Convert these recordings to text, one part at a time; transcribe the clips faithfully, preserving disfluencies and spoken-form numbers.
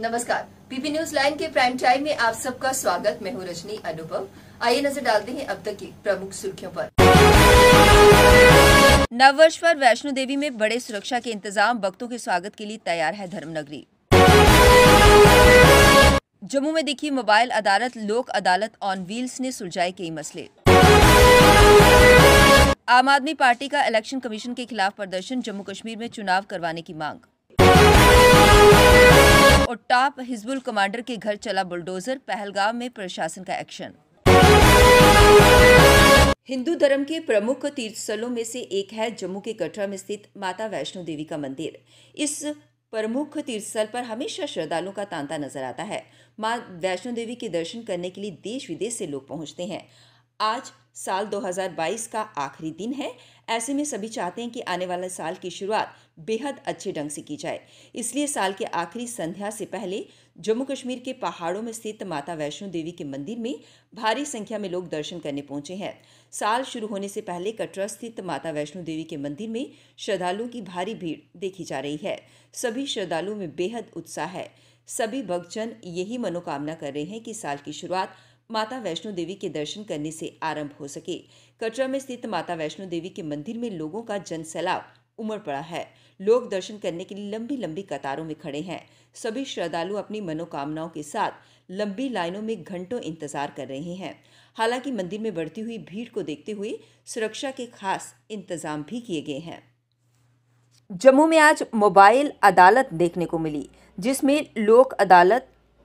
नमस्कार, PP news line के prime time में आप सबका स्वागत। मैं हूं रजनी अनुपम। आइए नजर डालते हैं अब तक की प्रमुख सुर्खियों पर। नववर्ष पर वैष्णो देवी में बड़े सुरक्षा के इंतजाम, भक्तों के स्वागत के लिए तैयार है धर्मनगरी। जम्मू में दिखी मोबाइल अदालत, लोक अदालत ऑन व्हील्स ने सुलझाए कई मसले। आम आदमी पार्टी का इलेक्शन कमीशन के खिलाफ प्रदर्शन, जम्मू कश्मीर में चुनाव करवाने की मांग। और टॉप हिजबुल कमांडर के घर चला बुलडोजर, पहलगाम में प्रशासन का एक्शन। हिंदू धर्म के प्रमुख तीर्थस्थलों में से एक है जम्मू के कटरा में स्थित माता वैष्णो देवी का मंदिर। इस प्रमुख तीर्थस्थल पर हमेशा श्रद्धालुओं का तांता नजर आता है। मां वैष्णो देवी के दर्शन करने के लिए देश विदेश से लोग पहुंचते हैं। आज साल दो हज़ार बाईस का आखिरी दिन है। ऐसे में सभी चाहते हैं कि आने वाले साल की शुरुआत बेहद अच्छे ढंग से की जाए। इसलिए साल के आखिरी संध्या से पहले जम्मू कश्मीर के पहाड़ों में स्थित माता वैष्णो देवी के मंदिर में भारी संख्या में लोग दर्शन करने पहुंचे हैं। साल शुरू होने से पहले कटरा स्थित माता वैष्णो देवी के मंदिर में श्रद्धालुओं की भारी भीड़ देखी जा रही है। सभी श्रद्धालुओं में बेहद उत्साह है। सभी भक्तजन यही मनोकामना कर रहे हैं कि साल की शुरुआत माता वैष्णो देवी के दर्शन करने से आरंभ हो सके। कटरा में स्थित माता वैष्णो देवी के मंदिर में लोगों का जनसैलाब उमड़ पड़ा है। लोग दर्शन करने के लिए लंबी लंबी कतारों में खड़े हैं। सभी श्रद्धालु अपनी मनोकामनाओं के साथ लंबी लाइनों में घंटों इंतजार कर रहे हैं। हालांकि मंदिर में बढ़ती हुई भीड़ को देखते हुए सुरक्षा के खास इंतजाम भी किए गए हैं। जम्मू में आज मोबाइल अदालत देखने को मिली, जिसमें लोक अदालत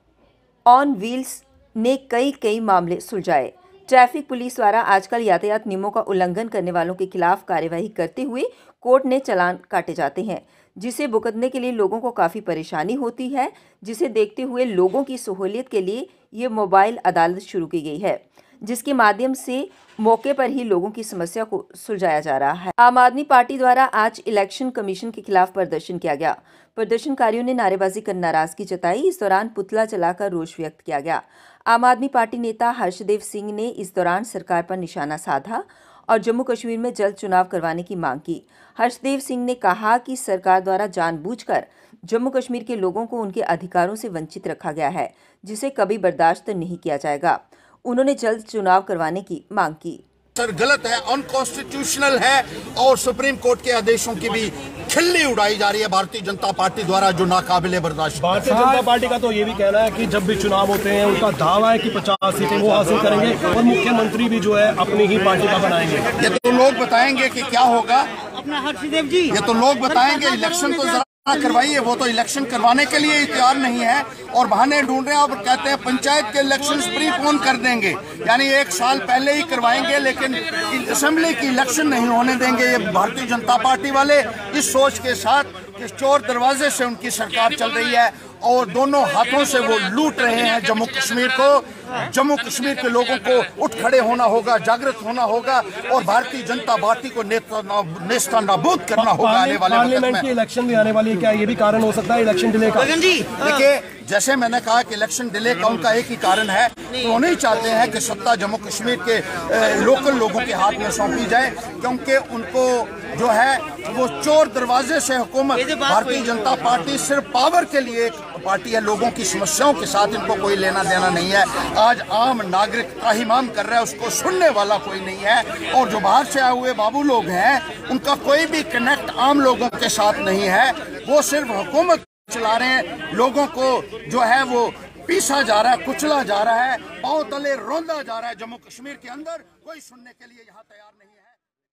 ऑन व्हील्स ने कई कई मामले सुलझाए। ट्रैफिक पुलिस द्वारा आजकल यातायात नियमों का उल्लंघन करने वालों के खिलाफ कार्यवाही करते हुए कोर्ट ने चालान काटे जाते हैं, जिसे भुगतने के लिए लोगों को काफ़ी परेशानी होती है। जिसे देखते हुए लोगों की सहूलियत के लिए ये मोबाइल अदालत शुरू की गई है, जिसके माध्यम से मौके पर ही लोगों की समस्या को सुलझाया जा रहा है। आम आदमी पार्टी द्वारा आज इलेक्शन कमीशन के खिलाफ प्रदर्शन किया गया। प्रदर्शनकारियों ने नारेबाजी कर नाराजगी जताई। इस दौरान पुतला जलाकर रोष व्यक्त किया गया। आम आदमी पार्टी नेता हर्षदेव सिंह ने इस दौरान सरकार पर निशाना साधा और जम्मू कश्मीर में जल्द चुनाव करवाने की मांग की। हर्षदेव सिंह ने कहा कि सरकार द्वारा जानबूझकर जम्मू कश्मीर के लोगों को उनके अधिकारों से वंचित रखा गया है, जिसे कभी बर्दाश्त नहीं किया जाएगा। उन्होंने जल्द चुनाव करवाने की मांग की। सर गलत है, अनकॉन्स्टिट्यूशनल है और सुप्रीम कोर्ट के आदेशों की भी खिल्ली उड़ाई जा रही है भारतीय जनता पार्टी द्वारा, जो नाकाबिले बर्दाश्त। भारतीय जनता पार्टी का तो ये भी कहना है कि जब भी चुनाव होते हैं उनका दावा है कि पचास सीटें वो हासिल करेंगे और मुख्यमंत्री भी जो है अपनी ही पार्टी का बनाएंगे। ये तो लोग बताएंगे कि क्या होगा, अपना हर्षदेव जी, ये तो लोग बताएंगे। इलेक्शन तो जरा करवाइए, वो तो इलेक्शन करवाने के लिए तैयार नहीं है और बहाने ढूंढ रहे हैं और कहते हैं पंचायत के इलेक्शन प्रीपोन कर देंगे, यानी एक साल पहले ही करवाएंगे, लेकिन असेंबली की इलेक्शन नहीं होने देंगे। ये भारतीय जनता पार्टी वाले इस सोच के साथ कि चोर दरवाजे से उनकी सरकार चल रही है और दोनों हाथों से वो लूट रहे हैं जम्मू कश्मीर को। जम्मू कश्मीर के लोगों को उठ खड़े होना होगा, जागृत होना होगा और भारतीय जनता पार्टी को नेस्ता नाबूद करना होगा। आने वाले पार्लियामेंट की इलेक्शन भी आने वाली है, क्या ये भी कारण हो सकता है इलेक्शन डिले का? देखिए, जैसे मैंने कहा कि इलेक्शन डिले का उनका एक ही कारण है, तो वो नहीं चाहते हैं कि सत्ता जम्मू कश्मीर के लोकल लोगों के हाथ में सौंपी जाए, क्योंकि उनको जो है वो चोर दरवाजे से हुकूमत। भारतीय जनता पार्टी सिर्फ पावर के लिए पार्टी है, लोगों की समस्याओं के साथ इनको कोई लेना देना नहीं है। आज आम नागरिक त्राहिमाम कर रहा है, उसको सुनने वाला कोई नहीं है और जो बाहर से आए हुए बाबू लोग हैं उनका कोई भी कनेक्ट आम लोगों के साथ नहीं है। वो सिर्फ हुकूमत चला रहे हैं, लोगों को जो है वो पीसा जा रहा है, कुचला जा रहा है, पांव तले रौंदा जा रहा है। जम्मू कश्मीर के अंदर कोई सुनने के लिए यहाँ तैयार नहीं है।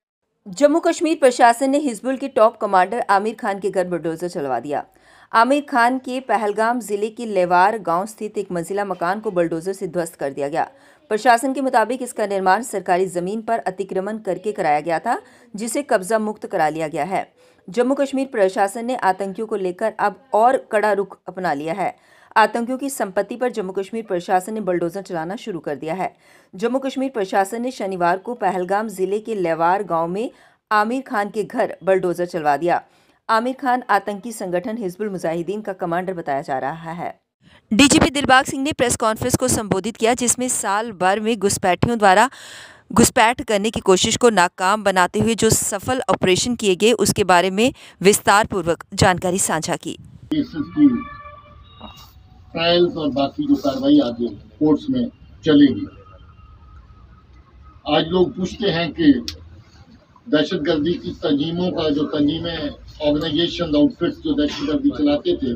जम्मू कश्मीर प्रशासन ने हिजबुल के टॉप कमांडर आमिर खान के घर बुलडोजर चलवा दिया। आमिर खान के पहलगाम जिले के लेवार गांव स्थित एक मंजिला मकान को बुलडोजर से ध्वस्त कर दिया गया। प्रशासन के मुताबिक इसका निर्माण सरकारी जमीन पर अतिक्रमण करके कराया गया था, जिसे कब्जा मुक्त करा लिया गया है। जम्मू कश्मीर प्रशासन ने आतंकियों को लेकर अब और कड़ा रुख अपना लिया है। आतंकियों की संपत्ति पर जम्मू कश्मीर प्रशासन ने बुलडोजर चलाना शुरू कर दिया है। जम्मू कश्मीर प्रशासन ने शनिवार को पहलगाम जिले के लेवार गांव में आमिर खान के घर बुलडोजर चलवा दिया। आमिर खान आतंकी संगठन हिजबुल मुजाहिदीन का कमांडर बताया जा रहा है। डीजीपी दिलबाग सिंह ने प्रेस कॉन्फ्रेंस को संबोधित किया, जिसमें साल भर में घुसपैठियों द्वारा घुसपैठ करने की कोशिश को नाकाम बनाते हुए जो सफल ऑपरेशन किए गए उसके बारे में विस्तार पूर्वक जानकारी साझा की। ट्रायल्स और बाकी जो कार्रवाई आगे कोर्ट्स में चलेगी। आज लोग पूछते हैं कि दहशतगर्दी की तंजीमों का जो तंजीमें ऑर्गेनाइजेशन आउटफिट्स जो दहशतगर्दी चलाते थे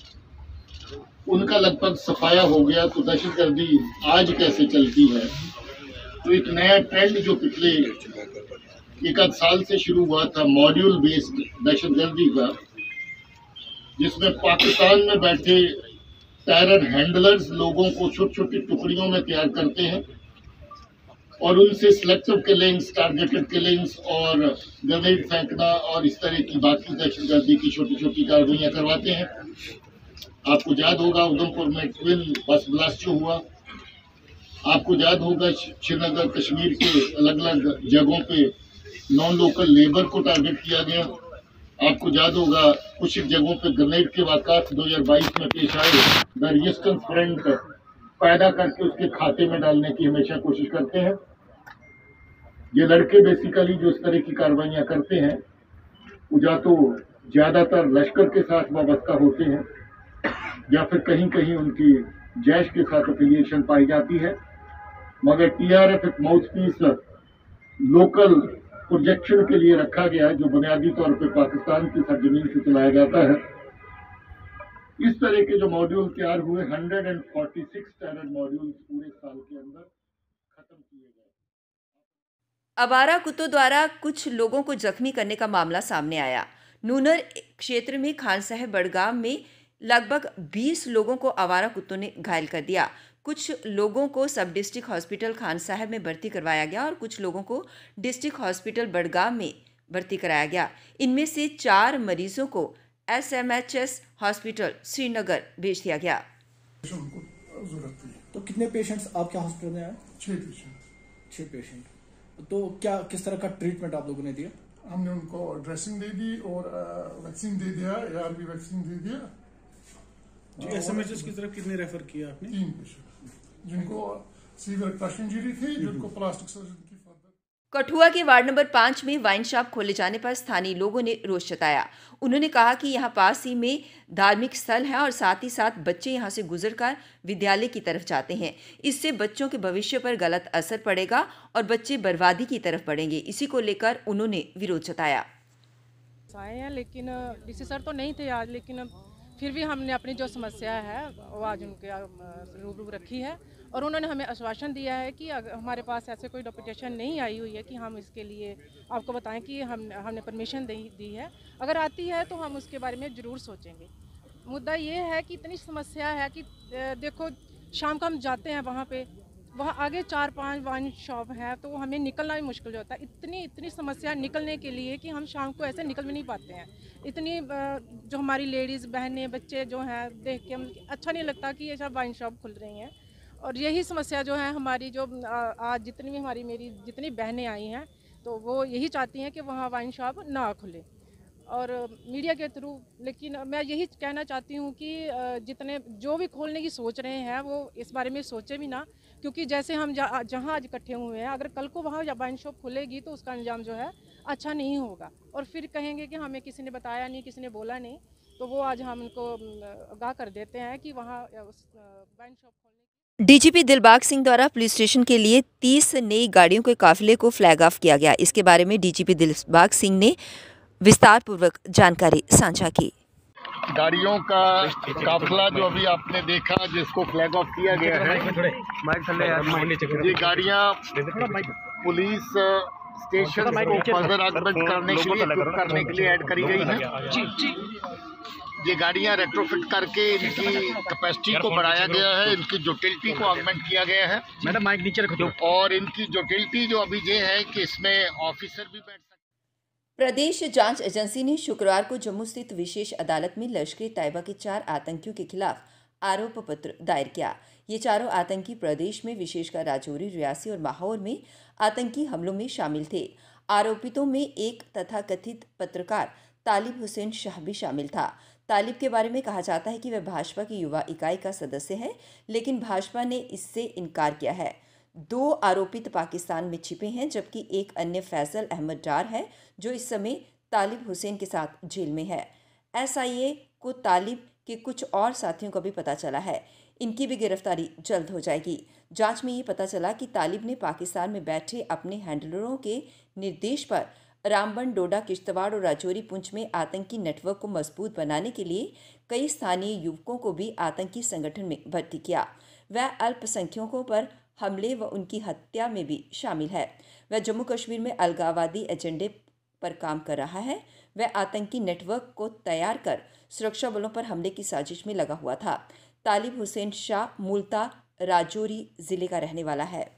उनका लगभग सफाया हो गया, तो दहशतगर्दी आज कैसे चलती है। तो एक नया ट्रेंड जो पिछले एक आध साल से शुरू हुआ था मॉड्यूल बेस्ड दहशतगर्दी का, जिसमें पाकिस्तान में बैठे टेरर हैंडलर्स लोगों को छोटी छोटी टुकड़ियों में तैयार करते हैं और उनसे सिलेक्टिव किलिंग्स, टारगेटेड किलिंग्स और ग्रेनेड फेंकना और इस तरह की बाकी दहशतगर्दी की छोटी छोटी कार्रवाइयाँ करवाते हैं। आपको याद होगा उधमपुर में ट्विन बस ब्लास्ट जो हुआ, आपको याद होगा श्रीनगर कश्मीर के अलग अलग जगहों पे नॉन लोकल लेबर को टारगेट किया गया। आपको याद होगा कुछ जगहों पे ग्रेनेड के वाक़ात दो हज़ार बाईस में पेश आए, द रेजिस्टेंस फ्रंट पैदा करके उसके खाते में डालने की हमेशा कोशिश करते हैं। ये लड़के बेसिकली जो इस तरह की कार्रवाइयाँ करते हैं वो या तो ज़्यादातर लश्कर के साथ वाबस्ता होते हैं या फिर कहीं कहीं उनकी जैश के साथ एफिलिएशन पाई जाती है, मगर टीआरएफ एक माउथपीस लोकल प्रोजेक्शन के लिए रखा गया है जो बुनियादी तौर पर पाकिस्तान की सरजमीन से चलाया जाता है। इस तरह के जो मॉड्यूल तैयार हुए एक सौ छियालीस टेरर मॉड्यूल पूरे साल के अंदर खत्म किए गए। आवारा कुत्तों द्वारा कुछ लोगों को जख्मी करने का मामला सामने आया। नूनर क्षेत्र में खान साहब बड़गाम में लगभग बीस लोगों को आवारा कुत्तों ने घायल कर दिया। कुछ लोगों को सब डिस्ट्रिक्ट हॉस्पिटल खान साहब में भर्ती करवाया गया और कुछ लोगों को डिस्ट्रिक्ट हॉस्पिटल बड़गाम में भर्ती कराया गया। इनमें से चार मरीजों को S M H S hospital Srinagar भेज दिया गया। तो कितने पेशेंट्स आपके हॉस्पिटल में आए? छह पेशेंट छह पेशेंट। तो क्या किस तरह का ट्रीटमेंट आप लोगों ने दिया? हमने उनको ड्रेसिंग दे दी और वैक्सीन दे दिया, ए आर बी वैक्सीन दे दिया। जी, एसएमएचएस की तरफ कितने रेफर किया आपने? तीन पेशेंट जिनको सीवियर क्रश इंजरी थी, जिनको प्लास्टिक सर्जरी की। कठुआ के वार्ड नंबर पाँच में वाइन शॉप खोले जाने पर स्थानीय लोगों ने रोष जताया। उन्होंने कहा कि यहां पास ही में धार्मिक स्थल है और साथ ही साथ बच्चे यहां से गुजरकर विद्यालय की तरफ जाते हैं। इससे बच्चों के भविष्य पर गलत असर पड़ेगा और बच्चे बर्बादी की तरफ बढ़ेंगे। इसी को लेकर उन्होंने विरोध जताया। आए हैं लेकिन डीसी सर तो नहीं थे आज, लेकिन फिर भी हमने अपनी जो समस्या है वो आज उनके रूबरू रखी है और उन्होंने हमें आश्वासन दिया है कि अगर हमारे पास ऐसे कोई डेपुटेशन नहीं आई हुई है कि हम इसके लिए आपको बताएं कि हम हमने परमिशन दी दी है, अगर आती है तो हम उसके बारे में ज़रूर सोचेंगे। मुद्दा ये है कि इतनी समस्या है कि देखो शाम को हम जाते हैं वहाँ पे, वहाँ आगे चार पांच वाइन शॉप है तो हमें निकलना भी मुश्किल होता है। इतनी इतनी समस्या निकलने के लिए कि हम शाम को ऐसे निकल भी नहीं पाते हैं। इतनी जो हमारी लेडीज़ बहनें बच्चे जो हैं देख के हम अच्छा नहीं लगता कि ये सब वाइन शॉप खुल रही हैं। और यही समस्या जो है हमारी, जो आज जितनी भी हमारी मेरी जितनी बहनें आई हैं तो वो यही चाहती हैं कि वहाँ वाइन शॉप ना खुले और मीडिया के थ्रू। लेकिन मैं यही कहना चाहती हूँ कि जितने जो भी खोलने की सोच रहे हैं वो इस बारे में सोचे भी ना, क्योंकि जैसे हम जहाँ आज इकट्ठे हुए हैं अगर कल को वहाँ वाइन शॉप खुलेगी तो उसका अंजाम जो है अच्छा नहीं होगा और फिर कहेंगे कि हमें किसी ने बताया नहीं, किसी ने बोला नहीं। तो वो आज हम उनको आगाह कर देते हैं कि वहाँ वाइन शॉप खोलने। डीजीपी दिलबाग सिंह द्वारा पुलिस स्टेशन के लिए तीस नई गाड़ियों के काफिले को फ्लैग ऑफ किया गया। इसके बारे में डीजीपी दिलबाग सिंह ने विस्तार पूर्वक जानकारी साझा की। गाड़ियों का काफिला जो अभी आपने देखा जिसको फ्लैग ऑफ किया गया है, ये गाड़ियाँ पुलिस स्टेशन को फर्दर ऑगमेंट करने के लिए करने के लिए ऐड करी गई है। ये गाड़ियाँ रेट्रोफिट करके इनकी कैपेसिटी को बढ़ाया गया है, इनकी यूटिलिटी को ऑगमेंट किया गया है। मैडम माइक नीचे रखो। और इनकी यूटिलिटी जो अभी ये है कि इसमें ऑफिसर भी बैठ सकते। प्रदेश जांच एजेंसी ने शुक्रवार को जम्मू स्थित विशेष अदालत में लश्कर तैयबा के चार आतंकियों के खिलाफ आरोप पत्र दायर किया। ये चारों आतंकी प्रदेश में विशेषकर राजौरी, रियासी और माहौर में आतंकी हमलों में शामिल थे। आरोपितों में एक तथाकथित पत्रकार तालिब हुसैन शाह भी शामिल था। तालिब के बारे में कहा जाता है कि वह भाजपा की युवा इकाई का सदस्य है, लेकिन भाजपा ने इससे इनकार किया है। दो आरोपित पाकिस्तान में छिपे हैं, जबकि एक अन्य फैसल अहमद डार है जो इस समय तालिब हुसैन के साथ जेल में है। एसआईए को तालिब कि कुछ और साथियों का भी पता चला है। इनकी भी गिरफ्तारी जल्द हो जाएगी। जांच में ये पता चला कि तालिब ने पाकिस्तान में बैठे अपने हैंडलरों के निर्देश पर रामबन, डोडा, किश्तवाड़ और राजौरी पुंछ में आतंकी नेटवर्क को मजबूत बनाने के लिए कई स्थानीय युवकों को भी आतंकी संगठन में भर्ती किया। वह अल्पसंख्यकों पर हमले व उनकी हत्या में भी शामिल है। वह जम्मू कश्मीर में अलगाववादी एजेंडे पर काम कर रहा है। वह आतंकी नेटवर्क को तैयार कर सुरक्षा बलों पर हमले की साजिश में लगा हुआ था। तालिब हुसैन शाह मूलतः राजौरी जिले का रहने वाला है।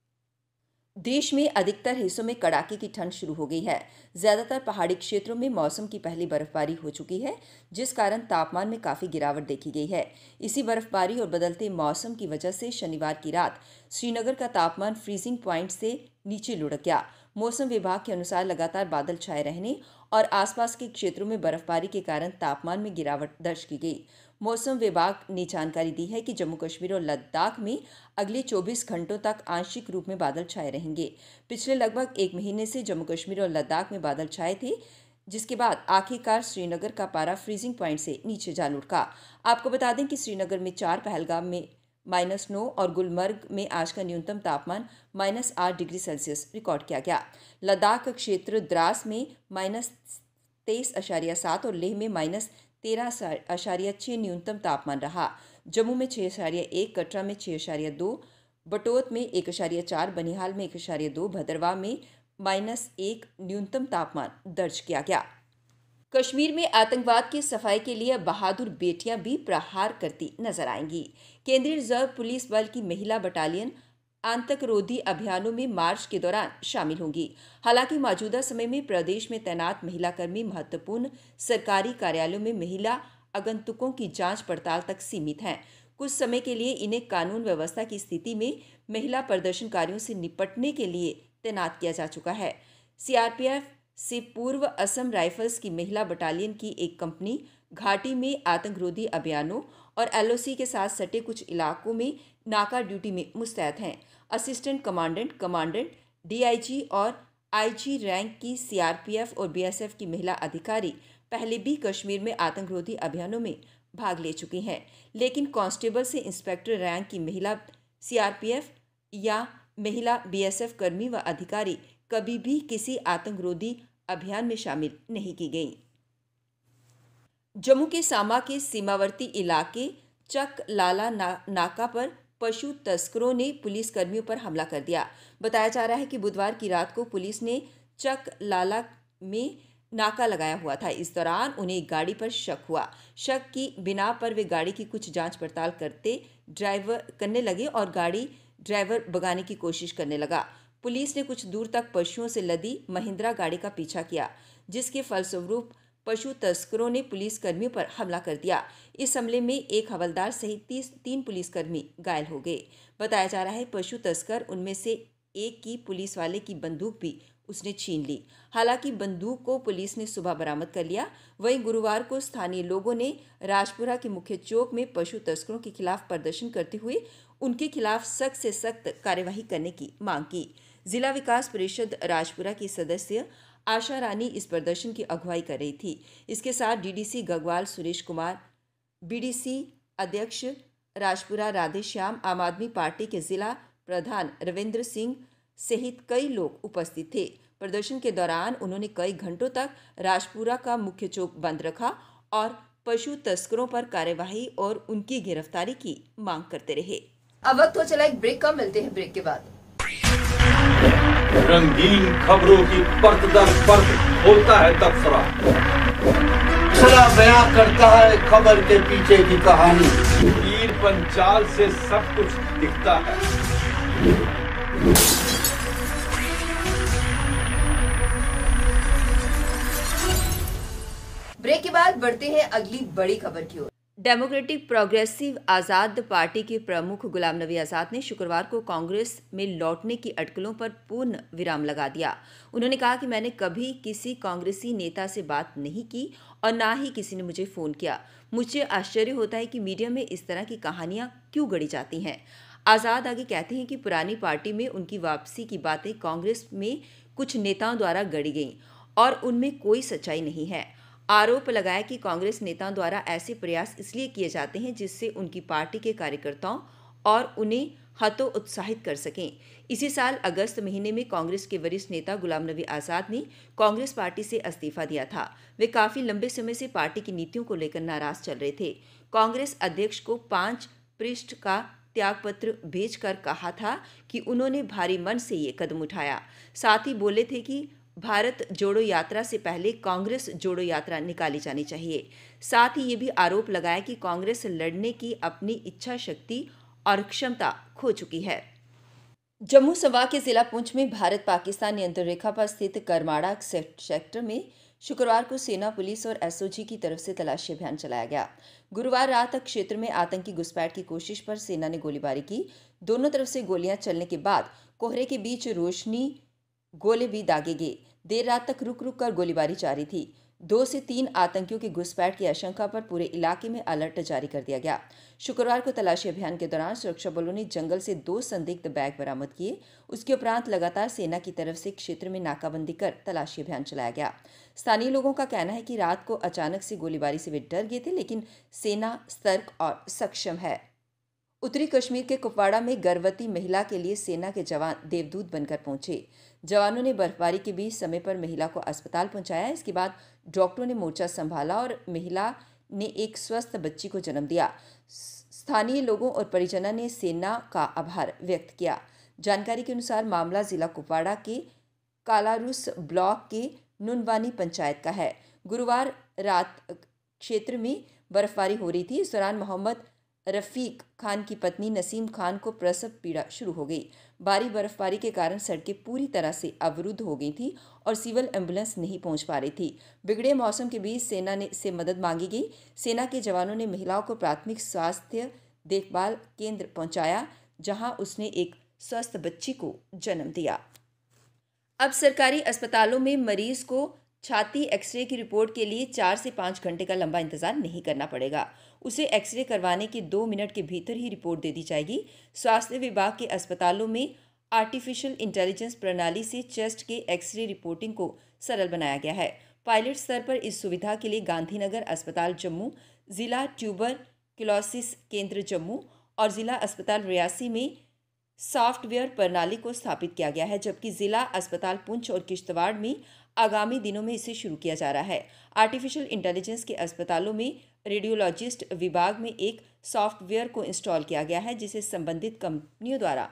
देश में अधिकतर हिस्सों में कड़ाके की ठंड शुरू हो गई है। ज्यादातर पहाड़ी क्षेत्रों में मौसम की पहली बर्फबारी हो चुकी है, जिस कारण तापमान में काफी गिरावट देखी गई है। इसी बर्फबारी और बदलते मौसम की वजह से शनिवार की रात श्रीनगर का तापमान फ्रीजिंग पॉइंट से नीचे लुढ़क गया। मौसम विभाग के अनुसार लगातार बादल छाए रहने और आसपास के क्षेत्रों में बर्फबारी के कारण तापमान में गिरावट दर्ज की गई। मौसम विभाग ने जानकारी दी है कि जम्मू कश्मीर और लद्दाख में अगले चौबीस घंटों तक आंशिक रूप में बादल छाए रहेंगे। पिछले लगभग एक महीने से जम्मू कश्मीर और लद्दाख में बादल छाए थे, जिसके बाद आखिरकार श्रीनगर का पारा फ्रीजिंग पॉइंट से नीचे जा लुढ़का। आपको बता दें कि श्रीनगर में चार, पहलगाम में माइनस नौ और गुलमर्ग में आज का न्यूनतम तापमान माइनस आठ डिग्री सेल्सियस रिकॉर्ड किया गया। लद्दाख क्षेत्र द्रास में माइनस तेईस अशारिया सात और लेह में माइनस तेरह अशारिया छः न्यूनतम तापमान रहा। जम्मू में छः अशारिया एक, कटरा में छः अशारिया दो, बटोत में एक अशारिया चार, बनिहाल में एक अशारिया दो, भदरवाह में माइनस एक न्यूनतम तापमान दर्ज किया गया। कश्मीर में आतंकवाद की सफाई के लिए बहादुर बेटियां भी प्रहार करती नजर आएंगी। केंद्रीय रिजर्व पुलिस बल की महिला बटालियन आतंकरोधी अभियानों में मार्च के दौरान शामिल होंगी। हालांकि मौजूदा समय में प्रदेश में तैनात महिला कर्मी महत्वपूर्ण सरकारी कार्यालयों में महिला आगंतुकों की जांच पड़ताल तक सीमित हैं। कुछ समय के लिए इन्हें कानून व्यवस्था की स्थिति में महिला प्रदर्शनकारियों से निपटने के लिए तैनात किया जा चुका है। सीआरपीएफ से पूर्व असम राइफल्स की महिला बटालियन की एक कंपनी घाटी में आतंकरोधी अभियानों और एलओसी के साथ सटे कुछ इलाकों में नाका ड्यूटी में मुस्तैद हैं। असिस्टेंट कमांडेंट, कमांडेंट, डीआईजी और आईजी रैंक की सीआरपीएफ और बीएसएफ की महिला अधिकारी पहले भी कश्मीर में आतंकरोधी अभियानों में भाग ले चुकी हैं, लेकिन कांस्टेबल से इंस्पेक्टर रैंक की महिला सीआरपीएफ या महिला बीएसएफ कर्मी व अधिकारी कभी भी किसी आतंकरोधी अभियान में शामिल नहीं की गई। जम्मू के सामा के सीमावर्ती इलाके चक लाला ना, नाका पर पशु तस्करों ने पुलिस कर्मियों पर हमला कर दिया। बताया जा रहा है कि बुधवार की रात को पुलिस ने चक लाला में नाका लगाया हुआ था। इस दौरान उन्हें एक गाड़ी पर शक हुआ। शक की बिना पर वे गाड़ी की कुछ जांच पड़ताल करते ड्राइवर करने लगे और गाड़ी ड्राइवर भगाने की कोशिश करने लगा। पुलिस ने कुछ दूर तक पशुओं से लदी महिंद्रा गाड़ी का पीछा किया, जिसके फलस्वरूप पशु तस्करों ने पुलिस कर्मियों पर हमला कर दिया। इस हमले में एक हवलदार सहित तीस तीन पुलिसकर्मी घायल हो गए। बताया जा रहा है पशु तस्कर उनमें से एक की पुलिस वाले की बंदूक भी उसने छीन ली। हालांकि बंदूक को पुलिस ने सुबह बरामद कर लिया। वहीं गुरुवार को स्थानीय लोगों ने राजपुरा के मुख्य चौक में पशु तस्करों के खिलाफ प्रदर्शन करते हुए उनके खिलाफ सख्त से सख्त कार्यवाही करने की मांग की। जिला विकास परिषद राजपुरा की सदस्य आशा रानी इस प्रदर्शन की अगुवाई कर रही थी। इसके साथ डीडीसी गगवाल सुरेश कुमार, बीडीसी अध्यक्ष राजपुरा राधेश्याम, आम आदमी पार्टी के जिला प्रधान रविंद्र सिंह सहित कई लोग उपस्थित थे। प्रदर्शन के दौरान उन्होंने कई घंटों तक राजपुरा का मुख्य चौक बंद रखा और पशु तस्करों पर कार्यवाही और उनकी गिरफ्तारी की मांग करते रहे। अब वक्त हो चला एक ब्रेक का, मिलते हैं ब्रेक के बाद। रंगीन खबरों की परत दर परत होता है तबसरा, तबसरा बयां करता है खबर के पीछे की कहानी। तीर पंचाल से सब कुछ दिखता है। ब्रेक के बाद बढ़ते हैं अगली बड़ी खबर की ओर। डेमोक्रेटिक प्रोग्रेसिव आज़ाद पार्टी के प्रमुख गुलाम नबी आज़ाद ने शुक्रवार को कांग्रेस में लौटने की अटकलों पर पूर्ण विराम लगा दिया। उन्होंने कहा कि मैंने कभी किसी कांग्रेसी नेता से बात नहीं की और ना ही किसी ने मुझे फ़ोन किया। मुझे आश्चर्य होता है कि मीडिया में इस तरह की कहानियां क्यों गढ़ी जाती हैं। आज़ाद आगे कहते हैं कि पुरानी पार्टी में उनकी वापसी की बातें कांग्रेस में कुछ नेताओं द्वारा गढ़ी गईं और उनमें कोई सच्चाई नहीं है। आरोप लगाया कि कांग्रेस नेताओं द्वारा ऐसे प्रयास इसलिए किए जाते हैं जिससे उनकी पार्टी के कार्यकर्ताओं और उन्हें हतोत्साहित कर सकें। इसी साल अगस्त महीने में कांग्रेस के वरिष्ठ नेता गुलाम नबी आजाद ने कांग्रेस पार्टी से इस्तीफा दिया था। वे काफी लंबे समय से पार्टी की नीतियों को लेकर नाराज चल रहे थे। कांग्रेस अध्यक्ष को पांच पृष्ठ का त्यागपत्र भेजकर कहा था कि उन्होंने भारी मन से ये कदम उठाया। साथ ही बोले थे कि भारत जोड़ो यात्रा से पहले कांग्रेस जोड़ो यात्रा निकाली जानी चाहिए। साथ ही ये भी आरोप लगाया कि कांग्रेस लड़ने की अपनी इच्छा शक्ति और क्षमता खो चुकी है। जम्मू संभाग के जिला पुंछ में भारत पाकिस्तान नियंत्रण रेखा पर स्थित करमाड़ा सेक्टर में शुक्रवार को सेना, पुलिस और एसओजी की तरफ से तलाशी अभियान चलाया गया। गुरुवार रात तक क्षेत्र में आतंकी घुसपैठ की कोशिश पर सेना ने गोलीबारी की। दोनों तरफ से गोलियां चलने के बाद कोहरे के बीच रोशनी गोले भी दागे गए। देर रात तक रुक रुक कर गोलीबारी जारी थी। दो से तीन आतंकियों की घुसपैठ की आशंका पर पूरे इलाके में अलर्ट जारी कर दिया गया। शुक्रवार को तलाशी अभियान के दौरान सुरक्षा बलों ने जंगल से दो संदिग्ध बैग बरामद किए। उसके उपरांत लगातार सेना की तरफ से क्षेत्र में नाकाबंदी कर तलाशी अभियान चलाया गया। स्थानीय लोगों का कहना है कि रात को अचानक से गोलीबारी से वे डर गए थे, लेकिन सेना सतर्क और सक्षम है। उत्तरी कश्मीर के कुपवाड़ा में गर्भवती महिला के लिए सेना के जवान देवदूत बनकर पहुंचे। जवानों ने बर्फबारी के बीच समय पर महिला को अस्पताल पहुंचाया। इसके बाद डॉक्टरों ने मोर्चा संभाला और महिला ने एक स्वस्थ बच्ची को जन्म दिया। स्थानीय लोगों और परिजनों ने सेना का आभार व्यक्त किया। जानकारी के अनुसार मामला जिला कुपवाड़ा के कालारूस ब्लॉक के नुनवानी पंचायत का है। गुरुवार रात क्षेत्र में बर्फबारी हो रही थी। इस दौरान मोहम्मद रफीक खान की पत्नी नसीम खान को प्रसव पीड़ा शुरू हो गई। भारी बर्फबारी के कारण सड़कें पूरी तरह से अवरुद्ध हो गई थी और सिविल एम्बुलेंस नहीं पहुंच पा रही थी। बिगड़े मौसम के बीच सेना ने से मदद मांगी गई। सेना के जवानों ने महिलाओं को प्राथमिक स्वास्थ्य देखभाल केंद्र पहुंचाया, जहां उसने एक स्वस्थ बच्ची को जन्म दिया। अब सरकारी अस्पतालों में मरीज को छाती एक्सरे की रिपोर्ट के लिए चार से पाँच घंटे का लंबा इंतजार नहीं करना पड़ेगा। उसे एक्सरे करवाने के दो मिनट के भीतर ही रिपोर्ट दे दी जाएगी। स्वास्थ्य विभाग के अस्पतालों में आर्टिफिशियल इंटेलिजेंस प्रणाली से चेस्ट के एक्सरे रिपोर्टिंग को सरल बनाया गया है। पायलट स्तर पर इस सुविधा के लिए गांधीनगर अस्पताल जम्मू, जिला ट्यूबरक्लोसिस केंद्र जम्मू और जिला अस्पताल रियासी में सॉफ्टवेयर प्रणाली को स्थापित किया गया है, जबकि जिला अस्पताल पुंछ और किश्तवाड़ में आगामी दिनों में इसे शुरू किया जा रहा है। आर्टिफिशियल इंटेलिजेंस के अस्पतालों में रेडियोलॉजिस्ट विभाग में एक सॉफ्टवेयर को इंस्टॉल किया गया है, जिसे संबंधित कंपनियों द्वारा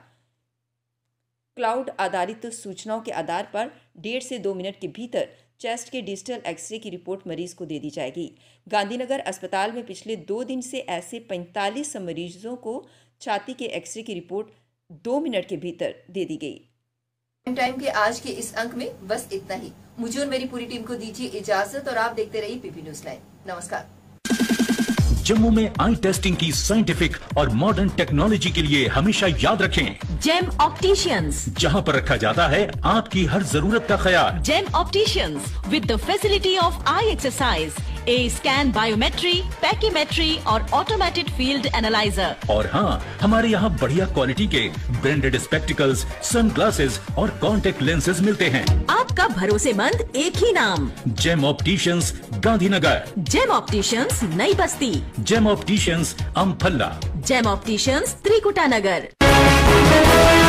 क्लाउड आधारित सूचनाओं के आधार पर डेढ़ से दो मिनट के भीतर चेस्ट के डिजिटल एक्सरे की रिपोर्ट मरीज को दे दी जाएगी। गांधीनगर अस्पताल में पिछले दो दिन से ऐसे पैंतालीस मरीजों को छाती के एक्सरे की रिपोर्ट दो मिनट के भीतर दे दी गई। टाइम के आज के इस अंक में बस इतना ही। मुझे और मेरी पूरी टीम को दीजिए इजाजत और आप देखते रहिए पीपी न्यूज लाइव। नमस्कार। जम्मू में आई टेस्टिंग की साइंटिफिक और मॉडर्न टेक्नोलॉजी के लिए हमेशा याद रखें जेम ऑप्टिशियंस, जहां पर रखा जाता है आपकी हर जरूरत का ख्याल। Gem opticians with the facility of eye exercise, A scan, biometry, pachymetry और ऑटोमेटेड फील्ड एनालाइजर। और हाँ, हमारे यहाँ बढ़िया क्वालिटी के ब्रांडेड स्पेक्टिकल्स, सन ग्लासेस और कॉन्टेक्ट लेंसेज मिलते हैं। आपका भरोसेमंद एक ही नाम, Gem opticians Gandhinagar. Gem opticians Nai Basti. Gem opticians Amphalla. Gem opticians Trikuta नगर।